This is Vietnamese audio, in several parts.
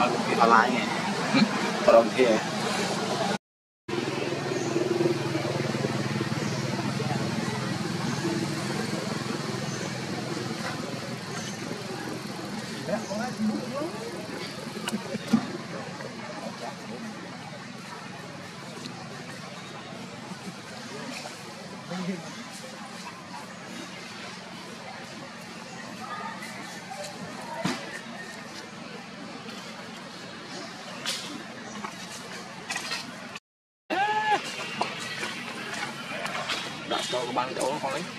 lái nghe đồng thiệt đặt cho ban chỗ con lấy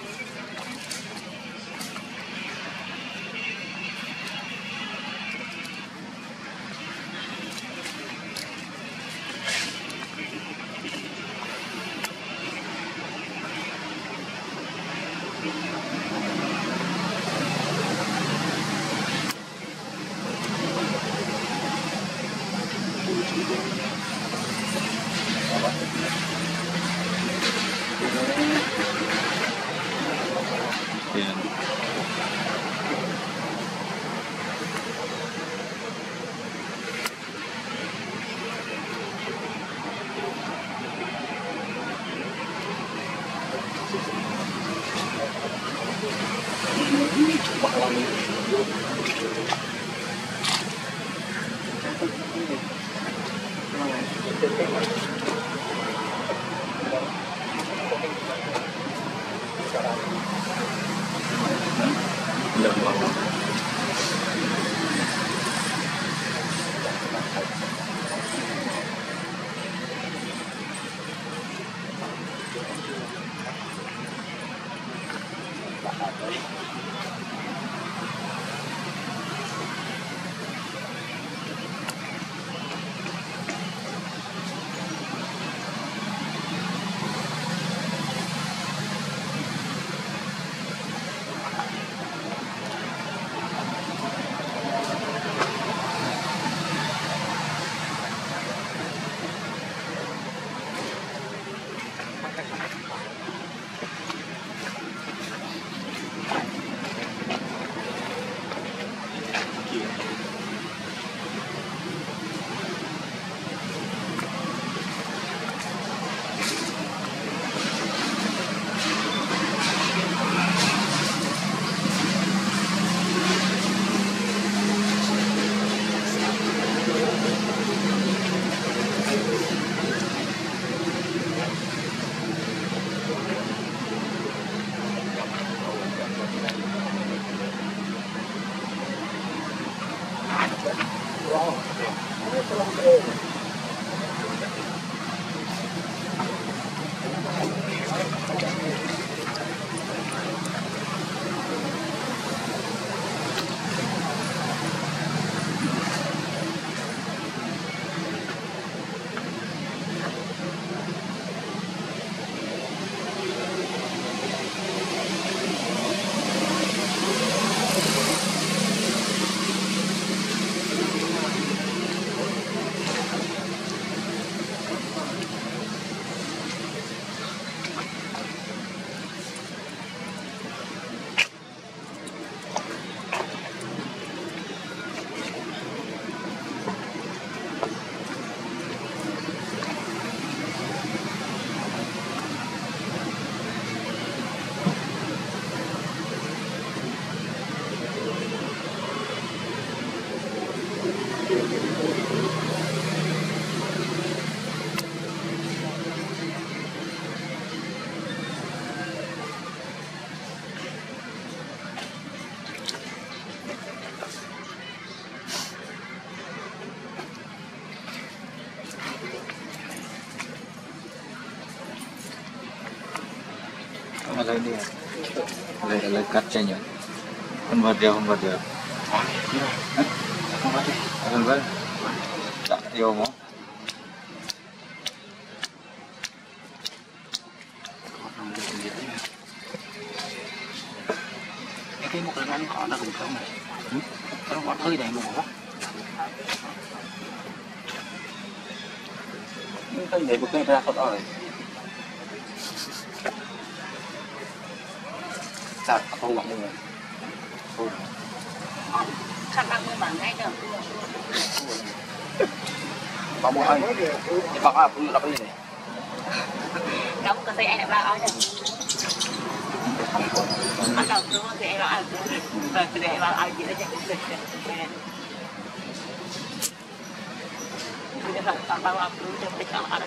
lấy đi lấy cắt cho nhỉ không vật được không vật đã yêu mà cái một cái ăn khó là cũng không này nó có hơi đầy đủ quá cái để một cái ra thật rồi chặt không bằng người thôi chặt bằng người bằng ngay được Có mua ơi. Thì bác là phụ đọc cái gì này. Kamu kasi ay naglaon na. Ano to kasi ay laon. Kasi ay laon dito sa kasi. Kita tak tahu apa itu kita ada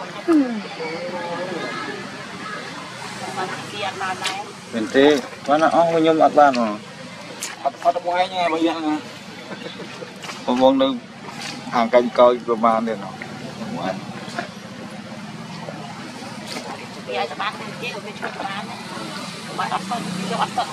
siap mana. Bente, mana nyum ban rồi. Có mua ai nha bây giờ. Vong đâu hàng canh coiประมาณnày nó. Dia cepat dia lebih cepat. Buat apa? Dia apa?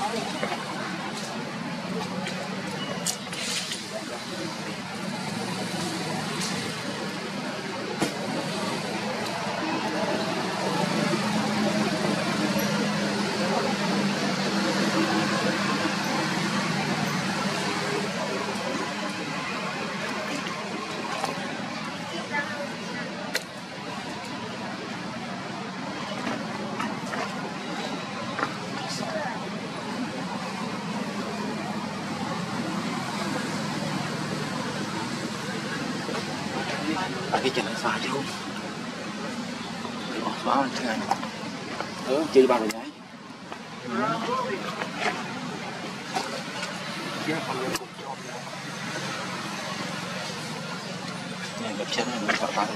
Cái chân xóa chứ không. Xóa lên thế này. Chơi bao rồi nhái. Này gặp chân này mình phải phá.